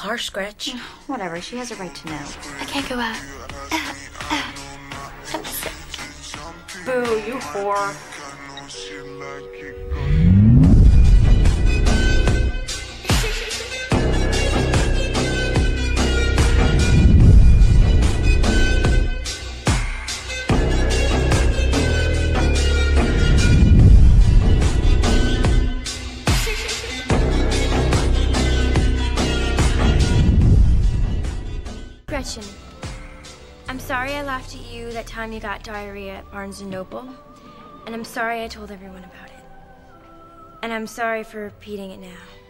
harsh, Gretch. Whatever, she has a right to know. I can't go out. I'm sick. Boo, you whore. Gretchen, I'm sorry I laughed at you that time you got diarrhea at Barnes & Noble. And I'm sorry I told everyone about it. And I'm sorry for repeating it now.